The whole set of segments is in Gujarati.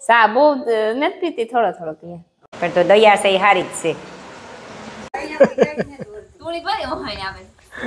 સા બહુ નથી પીતી, થોડો થોડો પીએ. પણ તો દયા છે એ હારી જ છે. થોડી ભાઈ ઓહાઈ આવે.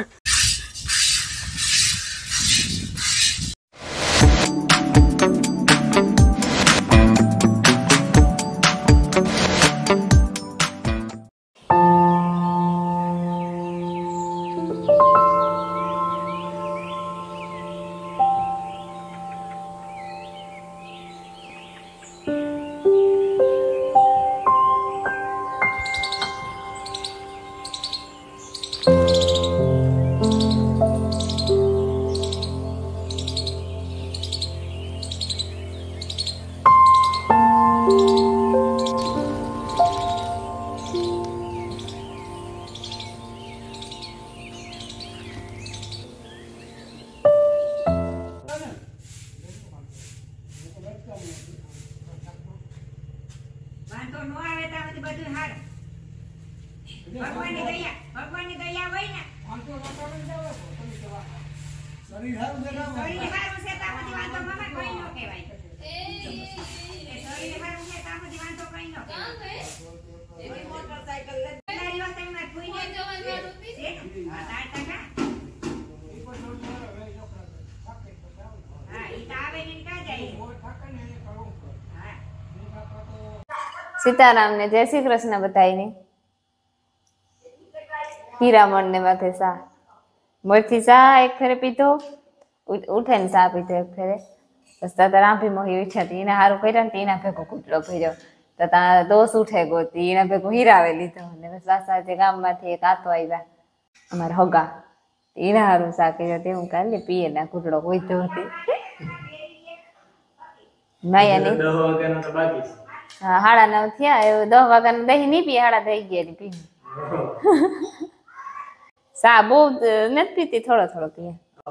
સીતારામ ને જય શ્રી કૃષ્ણ બધાઈને. હીરામણ ને માથે સા મોરથી સા એક ફેરે પીધો, ઉઠે ને સા પીધો એક ફેરે. રસ્તા તો રાંભી મોહી ઉઠ્યા હતી, એને સારું કર્યા ને એના ભેગો કૂટલો ભર્યો તો ત્યાં દોષ ઉઠે ગોતી એના ભેગો હીરાવે લીધો. અને સાસા ગામમાંથી એક આતો આવ્યા અમારા હગા, એના સારું સા કર્યો તે હું કાલે પીએ ના કૂટલો ગોઈતો હતી. માયા હા 9:30 થયા, એવું 10 વાગ્યાનું દહીં નહીં પીએ, 10:30 થઈ ગયા પી. સા બહુ નથી પીતી, થોડો થોડો પીએ.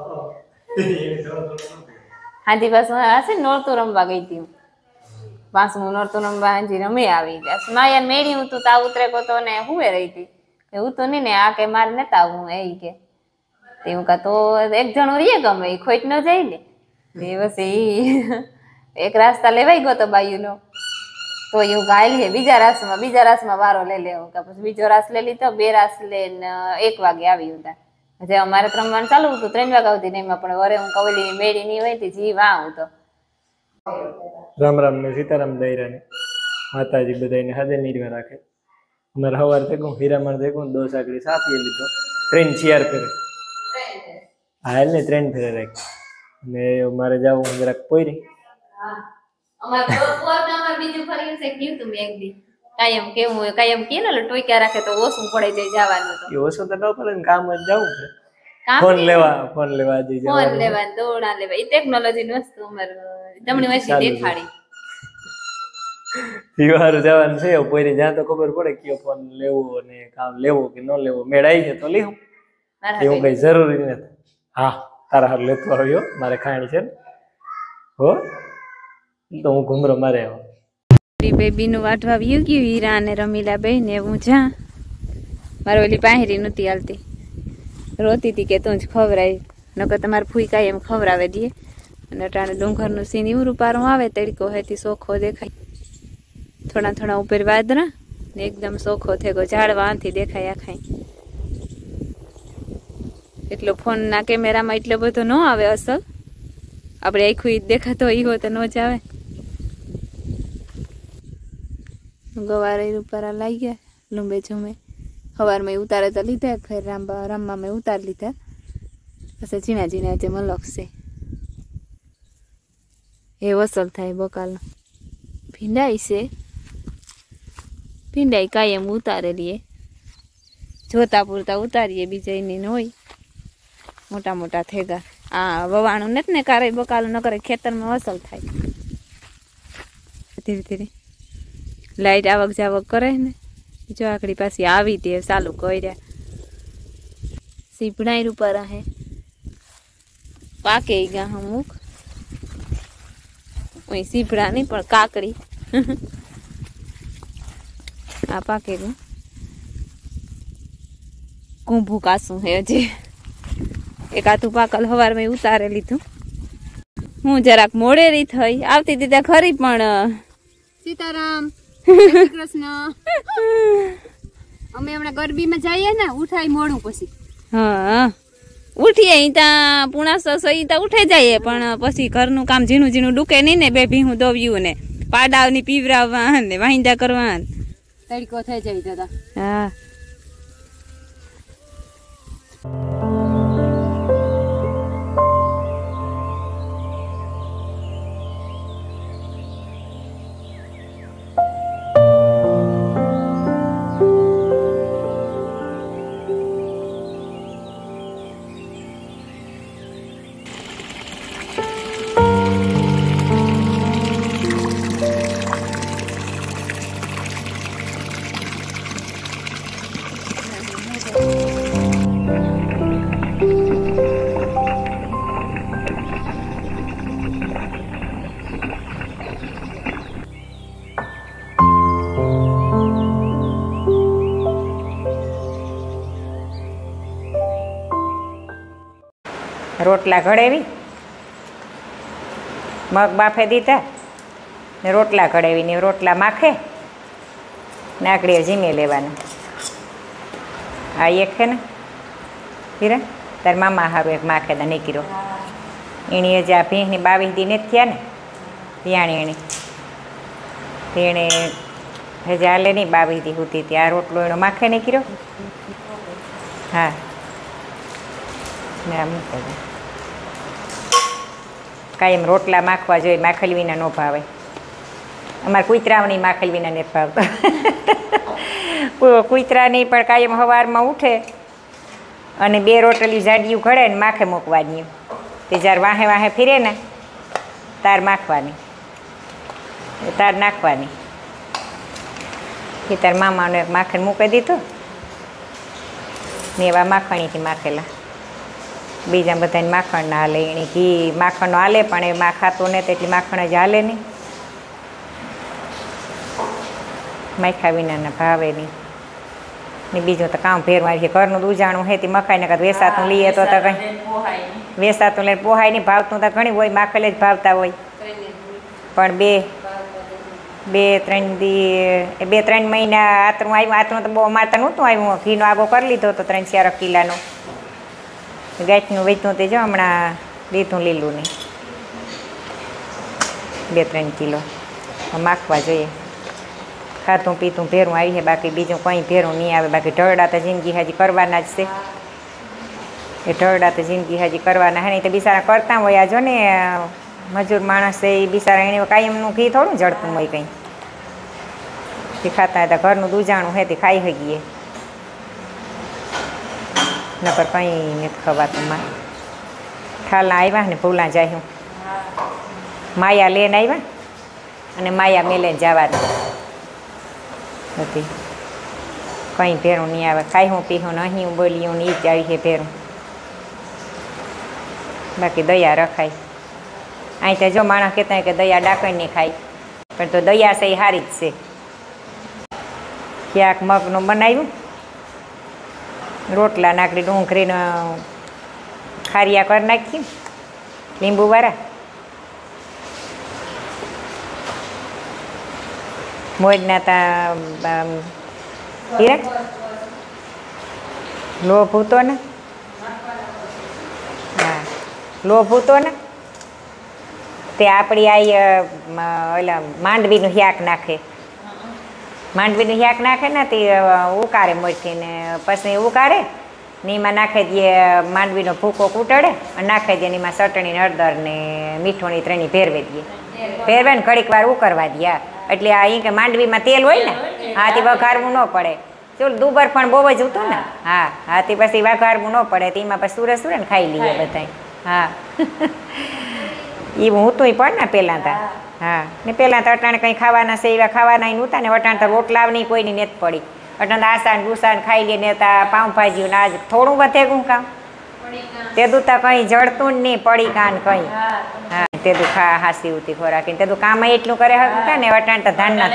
હાજી પાછું હશે ને નોરતું રમવા ગઈ હતી, 5મું નોરતું રમવા હાજી રમી આવી. માયા મેળી હું તું તા ઉતરે તો ને હુંએ રહી હતી, હું તો નહીં ને આ કે મારે નતા આવું એ કે એવું કા તો એક જણું રીએ ગમે એ ખોટ ન જાય ને બસ એ એક રાસ્તા લેવાઈ ગયો તો બાયુનો તો એવું ગાયેલી બીજા રાસમાં વારો લઈ લેવો કે પછી બીજો રાસ લઈ લીધો, 2 રાસ લઈને 1 વાગે આવી હતા. જે અમારે 3 વાગે ચાલુ હતું 3 વાગે આવતી નહીં, પણ વરે હું કવલી મેળી ની હોય જી વાવ તો. રામ રામ ને સીતારામ દૈરાને માતાજી બધાને હાજર નિર્વા રાખે. અમારે સવાર થયું હીરામણ થયું 2 સાકડી સાપી લીધો, 3 4 ફેરે હા એટલે 3 ફેરે રાખી. ને મારે જવું જરાક પોઈરી કાયમ કેવું હોય કાયમ કે ને ટોઈકા રાખે તો ઓછું પડે જાય જવાનું. તો ઓછું તો ન પડે ને, કામ જ જવું પડે. ફોન લેવા દોડા લેવા એ ટેકનોલોજી ની વસ્તુ અમારે તમને વચ્ચે દેખાડી. પીવારું જવાનું છે પોઈરી જ્યાં તો ખબર પડે કયો ફોન લેવો ને કામ લેવો કે ન લેવો. મેળાઈ છે તો લેવું, એવું કઈ જરૂરી નથી. હા તારા હાર લેતો આવ્યો, મારે ખાણી છે હો તો હું ઘુમરો મારે આવ્યો. બેબી નું વાટવા વ્યુ ગયું હીરા અને રમીલા બે ને હું જા મારે ઓલી પાહેરી નહોતી હાલતી, રોતી હતી કે તું જ ખવરાય નકર તમારે ફૂઈ કાંઈ એમ ખવરાવે દઈએ. અને અટાણે ડુંગરનું સીન એવું રૂપારું આવે તડકો હેથી સોખો દેખાય, થોડા થોડા ઉપર વાદરા ને એકદમ સોખો થઈ ગયો, ઝાડવા આથી દેખાય આખાય. એટલો ફોનના કેમેરામાં એટલો બધો ન આવે અસર, આપણે આખું દેખાતો એ હોય તો ન જ આવે. ગવારે રૂપારા લાગી ગયા લંબે જમે, સવારમાં ઉતારે તો લીધા, ફેર રમવા મેં ઉતારી લીધા. પછી ઝીણા ઝીણા જે મલકશે એ વસલ થાય બકાલનો. ભીંડાઈ છે, ભીંડાઈ કાયમ ઉતારેલીએ, જોતા પૂરતા ઉતારીએ, બીજા એની ન હોય. મોટા મોટા થેગા આ વવાણું નથી ને કારે બકાલું ન કરે, ખેતરમાં વસલ થાય. ધીરે ધીરે લાઈટ આવક જાવક કરે ને, જો આકડી પાછી આવી તે ચાલુ કર્યા. સીપડાઈ રૂપારા હે પાકે ગયા અમુક, સીપડા નહીં પણ કાકડી આ પાકે ગયું. કુંભું કાસું હે હજી, એક આથું પાકલ સવારમાં ઉતારે લીધું. હું જરાક મોડેરી થઈ આવતી હતી ત્યાં ખરી, પણ સીતારામ, જય શ્રી કૃષ્ણ. અમે હમણાં ગરબીમાં જઈએ ને, ઉઠાય મોડું પછી. હા ઉઠીએ ત્યાં પૂણા સહી તો ઉઠાઈ જઈએ, પણ પછી ઘરનું કામ ઝીણું ઝીણું ડૂકે નહીં ને, બે ભીહું દોવ્યું ને પાડાવની પીવરાવવા ને વાહિંદા કરવા તડકો થઈ જાય દાદા. હા રોટલા ઘડેવી, મગ બાફે દીધા ને રોટલા ઘડેવી ને રોટલા માખે ને આકડીએ જીમે લેવાના. આ એક છે ને હીરા તાર મામા હારું એક માખે દા નીકળ્યો એની જે આ ભીંની 22 દી નથી થયા ને ત્યાણી એની તેણે હજી હાલે નહીં 22 દી સુધી ત્યાં રોટલો એનો માખે નીકળ્યો. હા ને આમ કાયમ રોટલા માખવા જોઈએ, માખેલ વિના ન ભાવે. અમારે કૂતરાની માખેલ વિના નથી ભાવતા. કૂતરાની પણ કાયમ સવારમાં ઉઠે અને 2 રોટલી જાડિયું ઘડે ને માખે મૂકવાની. તે જ્યારે વાહે વાહે ફીરે ને તાર માખવાની, તાર નાખવાની. એ તાર મામાનો એક માખણ મૂકી દીધો ને એવા માખણીથી માખેલા. બીજા બધાને માખણ ના હાલે, એની ઘી માખણનો હાલે પણ એ ખાતો ને તેટલી માખણ જ હાલે નહીં. માખા વિનાના ભાવે નહીં ને બીજું તો કામ ફેરવાય છે. ઘરનું દૂજાણું હે તે મખાઈને કાં વેસાતું લઈએ તો કંઈ વેસાતું લઈને પોહાય નહીં. ભાવતું તો ઘણી હોય, માખેલે જ ભાવતા હોય. પણ 2-3 મહિના આતરું આવ્યું. આતરું તો બહુ માતા નહોતું આવ્યું. ઘીનો આગો કરી લીધો તો 3-4 કિલાનો. ગાંઠનું વેચતું તે જો હમણાં લીધું લીલું નહીં 2-3 કિલો માખવા જોઈએ. ખાતું પીતું ભેરું આવી છે, બાકી બીજું કંઈ ભેરું નહીં આવે. બાકી ઢળડા તો જિંદગી હજી કરવાના જ છે. એ ઢળડા તો જિંદગી હજી કરવાના હે નહીં તો બિચારા કરતા હોય. આ જો ને મજૂર માણસ છે એ બિચારા એને કાયમનું ઘી થોડું જડતું હોય કંઈ. તે ખાતા હતા ઘરનું દૂજાણું હે તે ખાઈ શકીએ, નકર કંઈ નથી ખવાતું. ઠાલા આવ્યા ને ભૂલા જાય, માયા લઈને આવ્યા અને માયા મેલે જવાનું હતી. કંઈ ભેરું નહીં આવે. ખાઈ પીહું ને અહીં બોલ્યું ને એ જ આવી છે ભેરું. બાકી દયા રખાય. અહીં તો જો માણસ કહેતા કે દયા ડાકણને ખાય, પણ તો દયા છે એ સારી જ છે. ક્યાંક મગનું બનાવ્યું, રોટલા નાખડી ડુંગળીનો ખારિયા કરી નાખ્યું લીંબુવાળા. મોજના તા હીરા લોભ હતો ને. હા લોભ હતો ને તે આપણી આ ઓલા માંડવીનું શાક નાખે. માંડવીનું શાક નાખે ને તે ઉકારે મોટી ને પછી ઉકારે ને એમાં નાખે દે માંડવીનો ભૂકો કૂટડે અને નાખે દે એમાં ચટણી હળદર ને મીઠું ની 3 ભેરવે દે. ભેરવે ને ઘડીક વાર ઉકરવા દે. એટલે આ અહીં કે માંડવીમાં તેલ હોય ને હાથી વઘારવું ન પડે. ચલો દુબર પણ બહુ જ હતું ને. હા હાથી પછી વઘારવું ન પડે તેમાં પછી સુરે ને ખાઈ લઈએ બધા. હા એવું હતું પણ ને પહેલાં તા. હા ને પહેલાં તો અટાણે કંઈ ખાવાના છે એવા ખાવાના નહોતા ને. અટાણે તો રોટલા નહીં કોઈની નથી પડી. અટાણે આસાન ડુસાન ખાઈ લઈએ ને તા પાઉંભાજી ને આજ થોડું વધે ગું કામ તે દું તો કંઈ જડતું જ નહીં પડી કાન કંઈ. હા તે દું હાસી ઉતી ખોરાકીને તે દું કામ એટલું કરે હતા ને. અટાણે તો ધાનના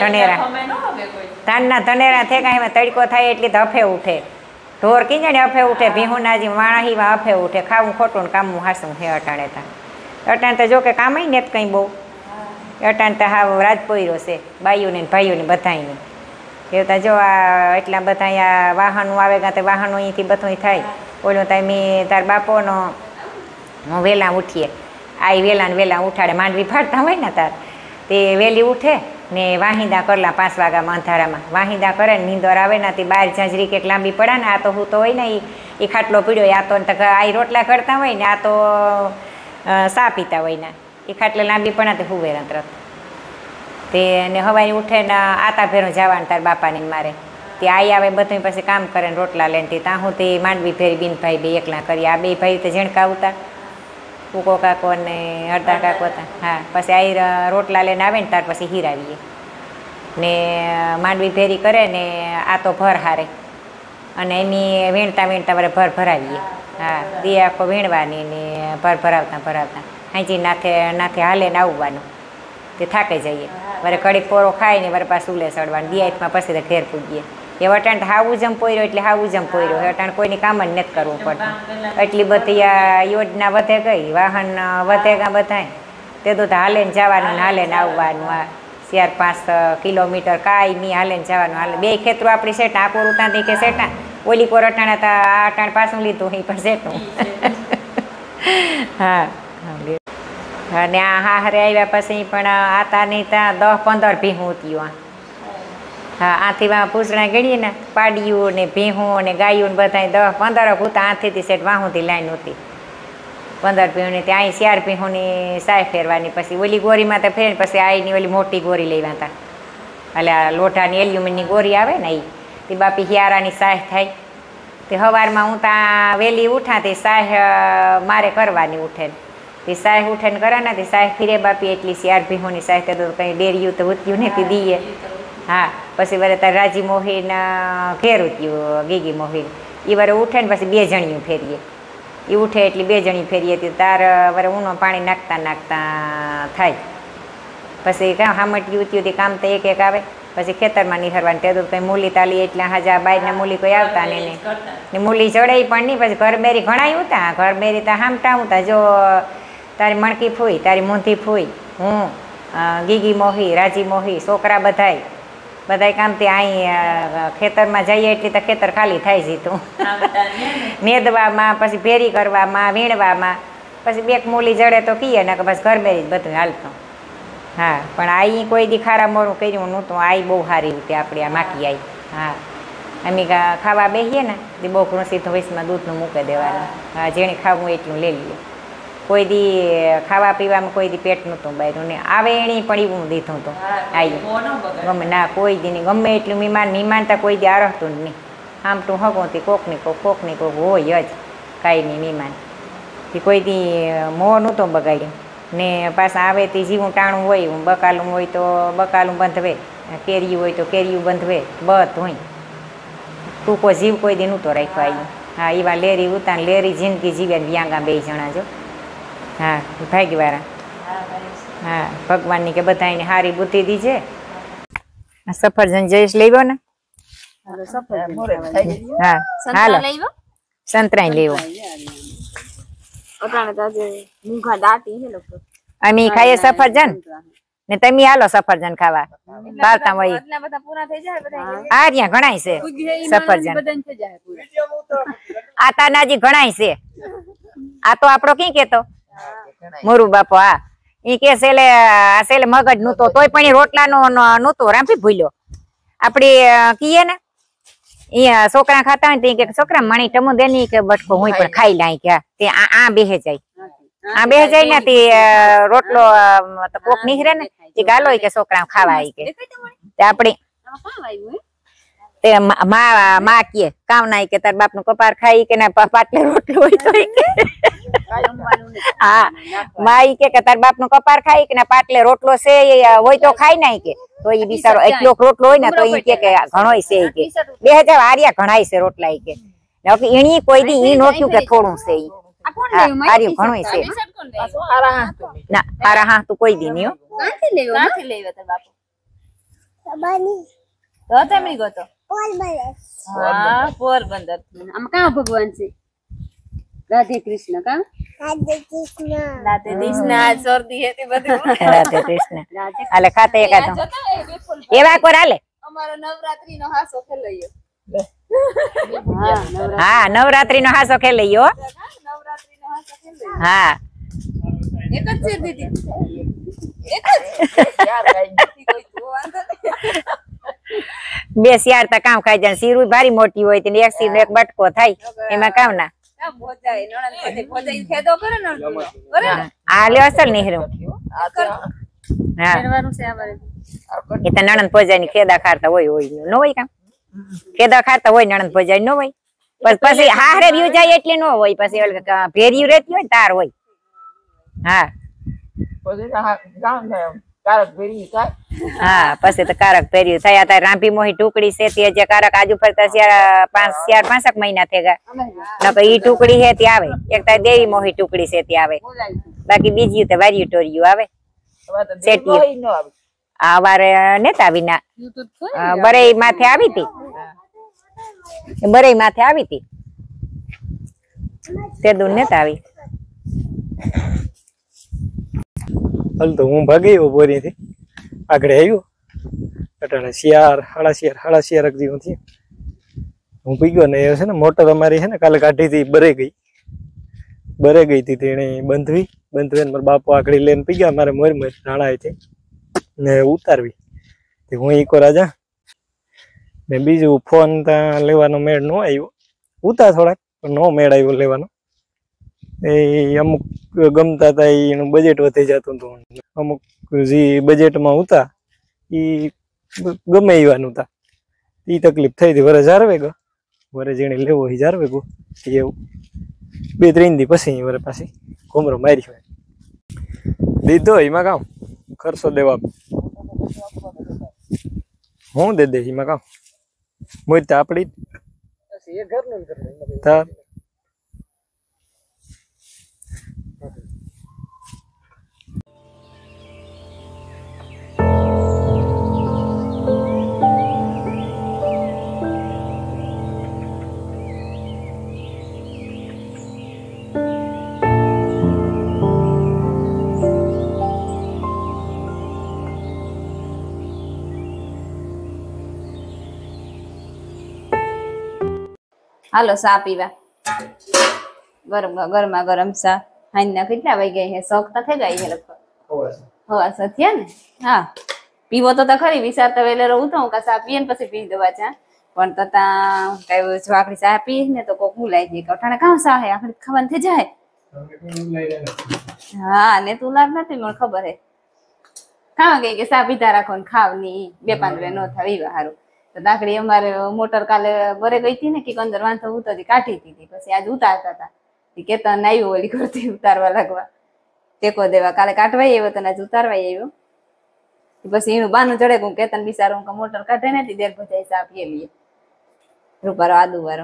ધનેરા થે કાંઈ એમાં તડકો થાય એટલી તો હફે ઉઠે. ઢોર કીને હફે ઉઠે, ભીહુના જે વાણાહીમાં હફે ઉઠે. ખાવું ખોટું ને કામનું હાસું હે અટાણે તા. અટાણે તો જો કે કામ ને કંઈ બહુ અટાણ તો હાવ રાજપોયરો છે બાઈઓને ને ભાઈઓને બધાયને એવું જો આ એટલા બધા આ વાહનો આવે કાં તો વાહનો અહીંથી બધું થાય ઓલો મેં તાર બાપોનો હું વહેલા ઉઠીએ આઈ વહેલા ને વહેલા ઉઠાડે માંડવી ફાડતા હોય ને તાર તે વહેલી ઉઠે ને વાહિંદા કરલા 5 વાગ્યામાં અંધારામાં વાહિંદા કરે ને નીંદર આવે ને તે બહાર ઝાંઝરી કંઈક લાંબી પડે ને આ તો હું તો હોય ને એ ખાટલો પીડ્યો આ તો આ રોટલા કરતા હોય ને આ તો સા પીતા હોય ને એ ખાટલે લાંબી પડે તે હુવે તરત તે ને હવાઈ ઉઠે ને આતા ભેરું જવાનું તાર બાપાને મારે તે આઈ આવે બધું પછી કામ કરે ને રોટલા લઈને ત્યાં હું તે માંડવી ફેરી બિનભાઈ બે એકલા કરી આ બે ભાઈ તો ઝીણકા આવતા કૂકો કાકો ને અડધા કાકો હતા હા પછી આઈ રોટલા લઈને આવે ને ત્યાર પછી હીરાવીએ ને માંડવી ફેરી કરે ને આ તો ભર હારે અને એની વીણતા વીણતા વરે ભર ભરાવીએ હા દી આખો વીણવાની ને ભર ભરાવતા હાંચી નાથે હાલે ને આવવાનું તે થાકે જઈએ વરે કડીક પોરો ખાય ને વરે પાછું ઉલે ચડવાનું દિયાતમાં પછી તો ઘેર પૂગીએ એ વટાણ હાવું જમ પોર્યો એટલે હાવું જમ પોર્યો વટાણ કોઈની કામ જ નથી કરવું પડતું એટલી બધી આ યોજના વધે ગઈ વાહન વધે ગા બધાય તે તો હાલે ને જવાનું ને હાલે ને આવવાનું આ 4-5 કિલોમીટર કાંઈ હાલે ને જવાનું હાલે બે ખેતરો આપણી સેટા આ કોરું ત્યાં કે સેટા ઓલી કોર અટાણા તા આ અટાણ પાછું લીધું એ પણ સેટું હા અને આ હારે આવ્યા પછી પણ આતા નહીં ત્યાં 10-15 ભીહું થયું હા આથી પૂછડા ગણીએ ને પાડિયું ને ભીહું ને ગાયું ને બધા 10-15 ભૂતા આથીથી સેટ વાહુથી લાઈન હતી 15 ભીહુંની ત્યાં અહીં 4 ભીહુંની સાય ફેરવાની પછી ઓલી ગોરીમાં તો ફેર પછી આઈની ઓલી મોટી ગોરી લેવા હતા એટલે આ લોઢાની એલ્યુમિનની ગોરી આવે ને એ તે બાપી હિયારાની સાય થાય તે સવારમાં હું ત્યાં વહેલી ઉઠા તે સાય મારે કરવાની ઉઠે તે સાય ઉઠે ને કરે ને તે સાય ફીરે બાપી એટલી 4 ભીહુંની સાય તો કંઈ ડેરિયું તો ઉત્યું નથી દઈએ હા પછી વરે તાર રાજી મોહીન ઘેર ઉત્યું ગીગી મોહીન એ વરે ઉઠે ને પછી 2 જણીયું ફેરીએ એ ઉઠે એટલે 2 જણી ફેરીએ તે તાર વરે ઊનો પાણી નાખતા થાય પછી કાં હામટીયું ઉત્યું તે કામ તો એક આવે પછી ખેતરમાં નિહરવાનું તે તો કંઈ મૂલી તાલી એટલે હાજા બાયના મૂલી કોઈ આવતા ને મૂલી ચડાઈ પણ નહીં પછી ઘર બેરી ઘણાય ઉતા ઘર બેરી ત્યાં હામટા ઉતા જો તારી મણકી ફૂઈ તારી મૂંધી ફૂઈ હું ગીગી મોહી રાજી મોહી છોકરા બધાય કામથી અહીં ખેતરમાં જઈએ એટલી તો ખેતર ખાલી થાય જીતું મેદવામાં પછી ભેરી કરવામાં વીણવામાં પછી 2 મૂલી જડે તો કીએ ને કે બસ ઘર બેરી જ બધું હાલતું હા પણ આઈ કોઈ દી ખારા મોરું કર્યું નહોતું આઈ બહુ સારી રીતે આપણી આ માકી આવી હા અમે ખાવા બેસીએ ને તે બોકરું સીધું વૈસમાં દૂધનું મૂકી દેવાનું હા જેણે ખાવું એટલું લઈ લઈએ કોઈ દી ખાવા પીવામાં કોઈ દી પેટ નહોતું બાયરું ને આવે એણી પણ એવું દીધું હતું આવી ગમે ના કોઈ દી નહીં ગમે એટલું મીમાનતા કોઈ દી આરહતું જ નહીં આમટું હગોથી કોકની કોક હોય જ કાંઈ નહીં મીમાન તે કોઈ દી મોં નહોતું બગાડ્યું ને પાછા આવે તે જીવું ટાણું હોય બકાલું હોય તો બકાલું બંધવે કેરીયું હોય તો કેરીયું બંધવે બધું હોય ટૂંકો જીવ કોઈ દી નહોતો રાખ્યો આવી હા એવા લેરી ઉતાર લેરી જિંદગી જીવ્યા વ્યાંગા 2 જણા જો હા ભાગ્યવાળા હા ભગવાનની કે બધાને સારી બુદ્ધિ દીજે સફરજન જઈશ લેવો ને હા હાલો સંતરાઈ લેવો અમે ખાઈએ સફરજન ને તમે હાલો સફરજન ખાવા બારતા હોય આ ત્યાં ઘણાય છે સફરજન આ તાનાજી ઘણાય છે આ તો આપણો કઈ કેતો મોરુ બાપો હા ઈ કે સેલે મગજ નહોતો તોય પણ રોટલા નો નહોતો રાંપી ભૂલ્યો આપડે કીએ ને ઈ છોકરા ખાતા હોય કે છોકરા મણી ટમુ દેની કે બટકો હું પણ ખાઈ લાય કે તે આ બેહે જાય ને તે રોટલો કોક નીકળે ને એ ગાલો કે છોકરા ખાવા આવી કે તે આપડે તે માં કે કામ ના કે તાર બાપ નું કપાર ખાઈ કે ના પાટલે રોટલો હોય તો હા માં કે તાર બાપ નું કપાર ખાઈ કે ના પાટલે રોટલો છે હોય તો ખાઈ નાય કે તો એ બિચારો એટલો રોટલો હોય ને તો એ કે ઘણોય છે કે 2000 આર્યા ઘણાય છે રોટલા કે એની કોઈ દી ઈ નોખ્યું કે થોડું છે ઈ આર્યું ઘણોય છે ના હારા હા તું કોઈ દી નહીં ક્યાંથી લેવો તાર બાપુ સબાની તો તમે ગયો પોરબંદર હા પોરબંદર આમ કા ભગવાન છે રાધે કૃષ્ણ કા રાતે દિશના શરદી હતી બધું રાતે કૃષ્ણ હાલે ખાતે એકાદો એવા કોર હાલે અમારો નવરાત્રીનો હાસો ખેલાયો હા નવરાત્રી નો હાસો ખેલી ગયો નવરાત્રીનો હાસો ખેલાયો હા એક જ છે દીદી એક જ બે શિયાર તા કામ ખાઈ જાય શીરું ભારી મોટી હોય તે એક શીર એક બટકો થાય એમાં કામ ના કામ ભોજાય નણંદ સાથે ભોજાઈ ખેદો કરે ને કરે ને આ લે અસલ નીહરું હા કરવાનું છે અમારે એ તો નણંદ ભોજાઈ ની ખેદા ખાતા હોય ન હોય કામ ખેદા ખાતા હોય નણંદ ભોજાઈ ન હોય પછી હારે વ્યુ જાય એટલે ન હોય પછી ભેર્યું રહેતી હોય તાર હોય હા હા પછી તો કારક ભેર્યું થયા તાર રાંભી મોહી ટુકડી છે તે જે કારક આજુ ફરતા 4-5 મહિના થઈ ગયા ઈ ટુકડી છે તે આવે એક તાર દેવી મોહી ટુકડી છે તે આવે બાકી બીજી તો વાર્યું ટોર્યું આવે આ વારે નેતા આવી ના બરેઈ માથે આવી હતી તે દૂર નેતા આવી હાલ તો હું ભાગી ગયો બોરીથી આગળ આવ્યો અટાણે સાડા શિયાર જેવું થયું હું પી ગયો ને એ છે ને મોટર અમારી છે ને કાલે કાઢી હતી બરે ગઈ હતી તેને બંધવી મારા બાપુ આકડી લઈને પી ગયા મારે મોર રાણા હતી ને ઉતારવી હું ઈકો રાજા ને બીજું ફોન ત્યાં લેવાનો મેળ ન આવ્યો ઉતા થોડાક પણ નો મેળ આવ્યો લેવાનો એ અમુક ગમતા હતા એનું બજેટ વધી જતું હતું અમુક જે બજેટમાં ઉતા એ ગમે એવાનું હતા એ તકલીફ થઈ હતી વરે જારવે ગયો વરે જેને લેવો એ જારવે ગયો એવું 2-3 દી પછી વરે પાછી ઘોમરો મારી હોય દીધો એમાં કામ ખર્ચો દેવા હું દે એમાં કામ મોજ તો આપડી હાલો સા પીવા ગરમા ગરમ સા હાઈના કેટલા વાગ્યા છે શોખ તો થઈ જાય છે લગભગ હવા સત્યા ને હા પીવો તો ખરી વિચાર તો વેલેરો ઉઠું કે સા પીએ ને પછી પી દેવા ચા પણ તતા કઈ જો આખડી સા પી ને તો કોક ભૂલાઈ જાય કે અઠાણે કામ સા હે આખડી ખાવાનું થઈ જાય હા ને તું લાગ નથી મને ખબર હે ખાવા ગઈ કે સા પીતા રાખો ને ખાવ ની 2-5 નો થાય એવા હારું તો દાખડી અમારે મોટર કાલે બરે ગઈ હતી ને કે અંદર વાંધો ઉતરતી કાઢી હતી પછી આજ ઉતારતા હતા કેતા આવ્યો ઓલી કરતી ઉતારવા લાગવા ટેકો દેવા કાલે કાઢવા આવ્યો તો આજ ઉતારવા આવ્યો પછી એનું બાનું ચડે હું કેતન બિચારું કે મોટર કાઢે ને દેર ભજાઈ સા પીએ લઈએ રૂપારો આદુ વાળો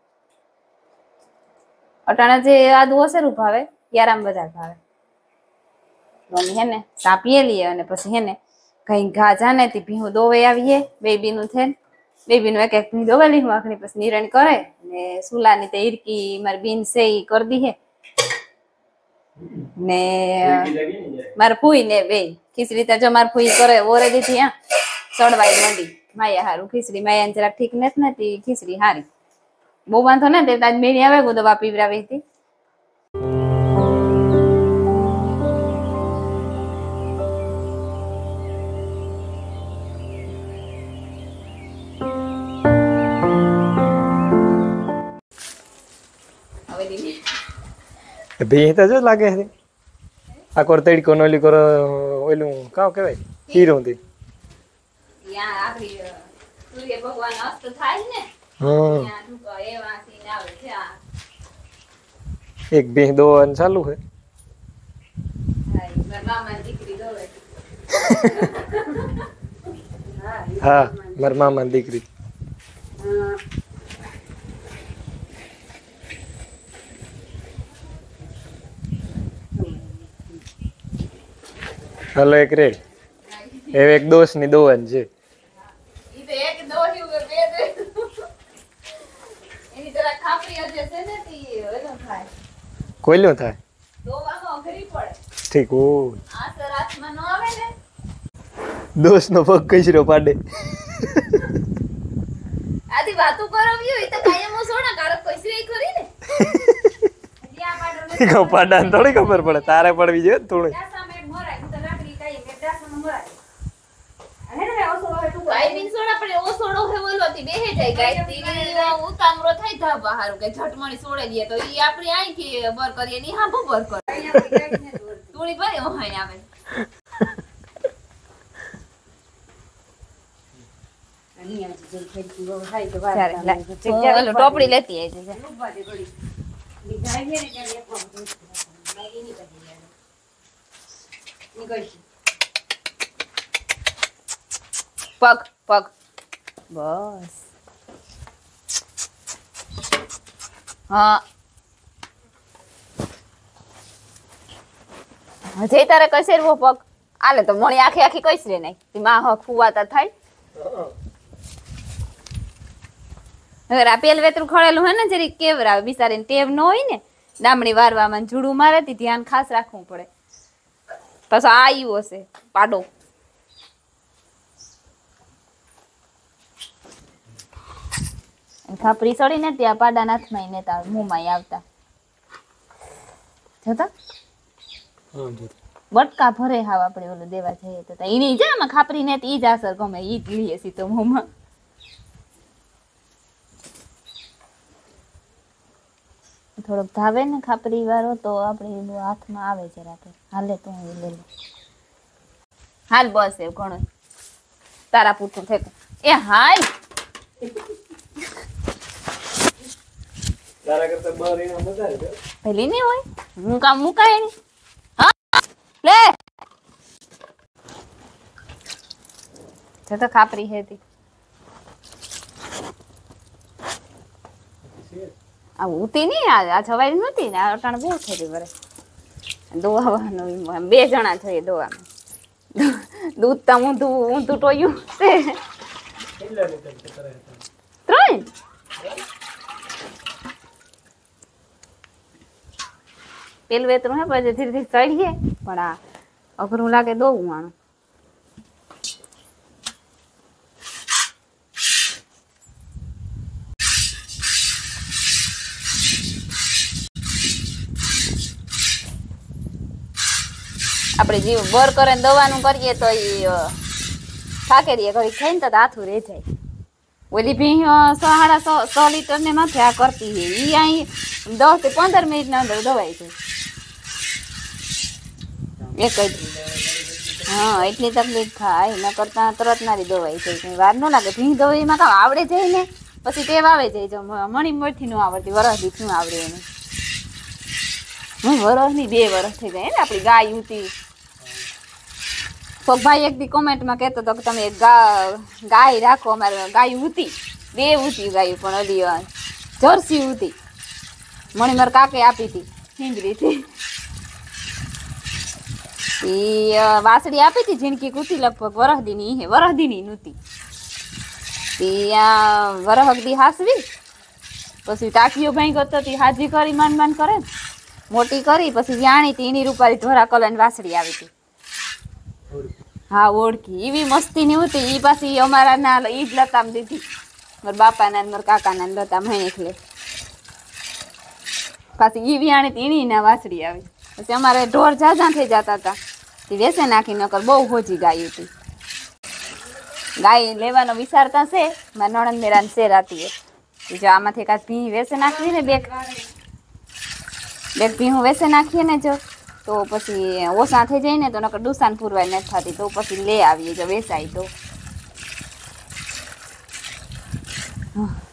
અટાણે જે આદુ હશે રૂપાવે યારામ બધા ભાવે મમ્મી હે ને સા પીએ લઈએ અને પછી હે ને કઈ ઘા જાને થી ભીહું દોવે આવીએ બેબી નું થઈને બેબી નું એક ભી દોવેલી હું આખણી પછી નિરણ કરે ને સુલાની તે ઈરકી મારી બીન છે ઈ કરી દી હે ને મારે ફૂઈ ને બે ખીચડી તો જો મારે ફૂઈ કરે ઓરે દીધી હા સડવાઈ મંડી માયા હારું ખીચડી માયા જરાક ઠીક નથી ખીચડી હારી બહુ વાંધો ને તે આજ મેળી આવે ગો દવા પીવરાવી હતી ભી તો જો લાગે છે આ કોર તડકો નોલી કોર ઓલું કાવ કહેવાય હીરો થી યા આખરી સૂર્ય ભગવાન અસ્ત થાય ને યા તું એવાથી આવે છે આ એક બે દોન ચાલુ છે હાય મામા દીકરી દોવે હા મારા મામા દીકરી હાલો એક રે એક દોસ્ત ની દોવન છે ઈ તો એક દોહી ઉપર બે દે એની જરા ખાપરી હજે છે ને તી ઓલો થાય કોઈલું થાય ધોવામાં અઘરી પડે. ઠીક ઓ આ સર હાથમાં ન આવે ને. દોસ્તનો પગ કચરો પાડે. આથી વાતું કરાવી હોય તો કાયમ સોના કારક કઈસરી ખરી ને. હજી આ પાડો ને પાડાને થોડી ખબર પડે, તારે પડવી જોઈએ થોડી. ત્યાં સામે એક મરાય હું તો લાકડી કાઈ કે દાસમાં મરાય અને ને ઓસો હવે તું ગાયબીન સોડા પડે ઓ સોડો હે બોલોતી બેહે જાય ગાય તીની ઉતામરો થઈ ધા બહાર કે ઝટમણી સોડે દે તો ઈ આપણી આંખી બર કરીએ ની હા બર કરે તુણી ભરે ઓહાઈ આવે. અને આજે જઈ ખેતી બહુ થાય તો વાર ચાલે લે ઓલો ટોપડી લેતી આવી છે. ઉભા દે ઘડી બીજાય ને ત્યારે એક વાર મેગી ની કરી નીકળી પગ પગ બસ હા હજે તારે કસેરવો પગ આલે તો મણી આખી આખી કસરે નહીં તી માં હ ખુવાતા થાય. હવે આ પેલ વેતરું ખળેલું હે ને જરી કેવરાવે બિચારીને ટેવ ન હોય ને દામડી વારવામાં જુડું મારે તી ધ્યાન ખાસ રાખવું પડે. પાછો આ આવ્યો હશે પાડો. ખાપરી સડી ને ત્યાં પાડા નાથમાં નેતા મોંમાં આવતા જોતા બટકા ભરે હાવ આપણે ઓલું દેવા જઈએ તો એની જ આમાં ખાપરી ને ઈ જ અસર ગમે ઈ જ લઈએ સી તો મોંમાં. થોડોક ધાવે ને ખાપરી વાળો તો આપણે હાથમાં આવે જરાક હાલે તો હું લઈ લઉં. હાલ બસ એવું ઘણું તારા પૂછું થતું એ હાલ તારા કરતા બહાર એના મજા આવે. પેલી નહીં હોય હું કામ મુકાય નહીં. હા લે તો ખાપરી હતી આ ઉતી નહીં આ છવાઈ નહોતી ને આ અટાણ બહુ થઈ બરે દોવાનું 2 જણા થઈ દોવામાં દૂધ તો ઊંધું ટોયું છે 3 પેલું વેતરું હે પછી ધીરે ધીરે ચડીએ પણ આ અઘરું લાગે દોવું આનું. આપણે જીવ બર કરે દવાનું કરીએ તો એ થાકે દઈએ ઘડી ખાઈને તો હાથું રહી જાય. ઓલી ભી 6.5 લીટર ને માથે આ કરતી છે ઈ અહીં 10 થી 15 મિનિટના અંદર દવાઈ છે એક જ. હા એટલી તકલીફ થાય ન કરતા તરત નારી દવાઈ છે કઈ વાર ન લાગે. ભી દવાઈમાં કામ આવડે જાય ને પછી ટેવ આવે જાય જો મણી મોટી ન આવડતી વરસથી શું આવડે એને હું વરસની 2 વરસ થઈ જાય ને આપણી ગાય ઉતી. તો ભાઈ એક દી કોમેન્ટમાં કહેતો હતો કે તમે ગાય રાખો અમારે ગાય ઉતી 2 ઉતી ગાયું પણ ઓલી જર્સી ઉતી મણી મારા કાકે આપી હતી હિંગરીથી ઈ વાસળી આપી હતી જીણકી કુતી લગભગ વરહદીની નહોતી ત્યાં વરહદી હાસવી પછી ટાંકીઓ ભાઈ ગતો હતી હાજી કરી માંડ કરે મોટી કરી પછી વ્યાણી હતી એની રૂપારી ધોરા કલર વાસળી આવી હતી. હા ઓળખી એવી મસ્તી ની હતી ઈ પાછી અમારા ના ઈ જ લતામ દીધી મારા બાપા ના મારા કાકા ના લતામ હે એટલે પાછી ઈ વ્યાણી હતી એની ના વાસળી આવી. પછી અમારે ઢોર ઝાઝા થઈ જતા હતા તે વેસે નાખી નકર બહુ હોજી ગાય હતી. ગાય લેવાનો વિચારતા છે મારા નણંદ મેરાન શેર હતી જો આમાંથી કાંઈ ભી વેસે નાખીએ ને બે ભીહું વેસે નાખીએ ને જો તો પછી ઓછા થઈ જાય ને તો નકર ડુસાન પુરવાય નથી થતી તો પછી લે આવીએ જો વેસાય તો.